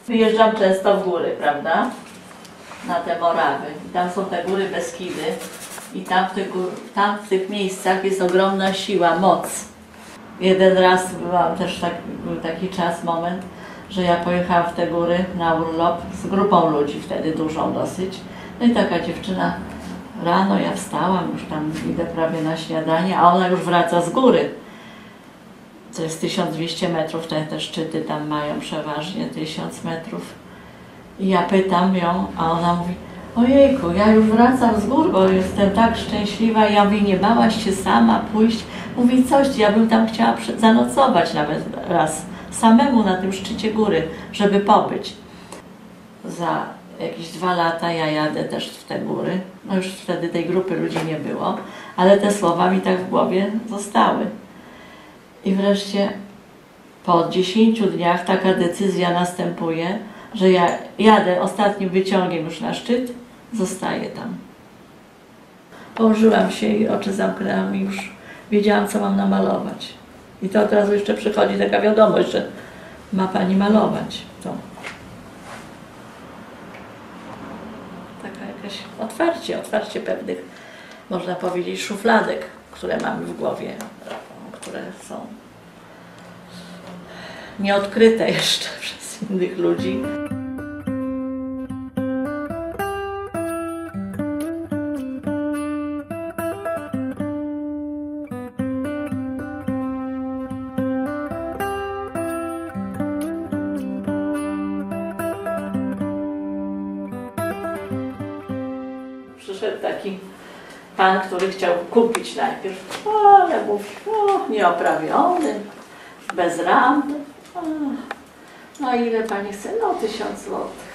Wyjeżdżam często w góry, prawda? Na te Morawy. I tam są te góry Beskidy. I tam w tych miejscach jest ogromna siła, moc. Jeden raz był taki czas, moment, że ja pojechałam w te góry na urlop z grupą ludzi, wtedy dużą dosyć. No i taka dziewczyna, rano ja wstałam, już tam idę prawie na śniadanie, a ona już wraca z góry. To jest 1200 metrów, te szczyty tam mają przeważnie 1000 metrów. I ja pytam ją, a ona mówi: ojejku, ja już wracam z gór, bo jestem tak szczęśliwa. Ja mówię: nie bałaś się sama pójść? Mówi: coś, ja bym tam chciała zanocować nawet raz, samemu na tym szczycie góry, żeby pobyć. Za jakieś 2 lata ja jadę też w te góry. No już wtedy tej grupy ludzi nie było, ale te słowa mi tak w głowie zostały. I wreszcie po 10 dniach taka decyzja następuje, że ja jadę ostatnim wyciągiem już na szczyt, zostaję tam. Położyłam się i oczy zamknęłam i już wiedziałam, co mam namalować. I to od razu jeszcze przychodzi taka wiadomość, że ma pani malować to. Taka jakaś otwarcie pewnych, można powiedzieć, szufladek, które mamy w głowie, które są nieodkryte jeszcze przez innych ludzi. Przyszedł taki pan, który chciał kupić najpierw, ale mówi: nieoprawiony, bez ram. No ile pani chce? No 1000 złotych.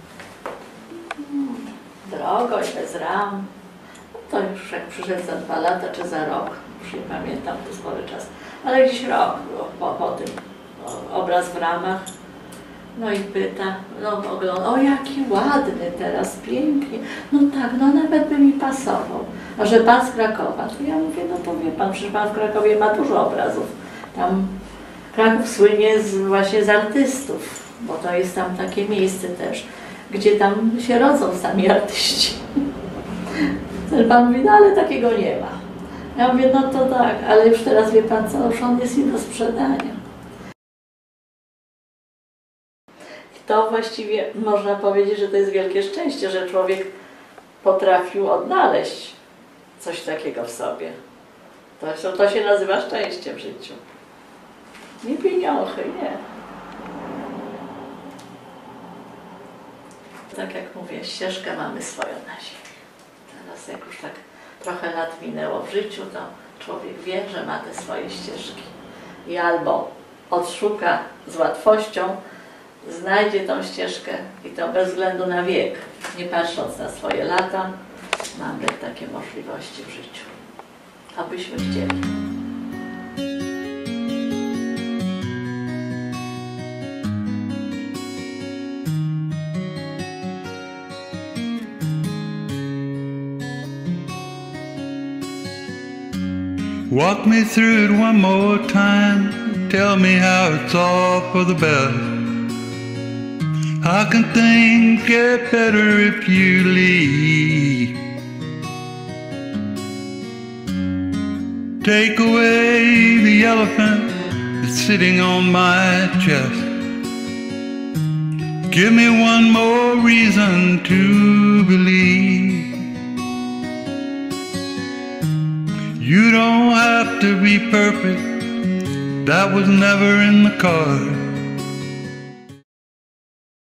Drogo i bez ram. No to już jak przyszedł za 2 lata czy za rok, już nie pamiętam, to spory czas, ale gdzieś rok było po tym, obraz w ramach. No i pyta, no ogląda: o jaki ładny teraz, pięknie. No tak, no nawet by mi pasował. A że pan z Krakowa, to ja mówię: no to wie pan, przecież pan w Krakowie ma dużo obrazów. Tam Kraków słynie właśnie z artystów, bo to jest tam takie miejsce też, gdzie tam się rodzą sami artyści. Ten pan mówi: no ale takiego nie ma. Ja mówię: no to tak, ale już teraz wie pan co, już on jest nie do sprzedania. To właściwie można powiedzieć, że to jest wielkie szczęście, że człowiek potrafił odnaleźć coś takiego w sobie. To się nazywa szczęście w życiu. Nie pieniądze, nie. Tak jak mówię, ścieżkę mamy swoją na ziemi. Teraz jak już tak trochę lat minęło w życiu, to człowiek wie, że ma te swoje ścieżki. I albo odszuka z łatwością, znajdzie tą ścieżkę i to bez względu na wiek, nie patrząc na swoje lata. Mamy takie możliwości w życiu, abyśmy chcieli. Walk me through it one more time. Tell me how it's all for the best. How can things get better if you leave? Take away the elephant that's sitting on my chest. Give me one more reason to believe. You don't have to be perfect, that was never in the cards.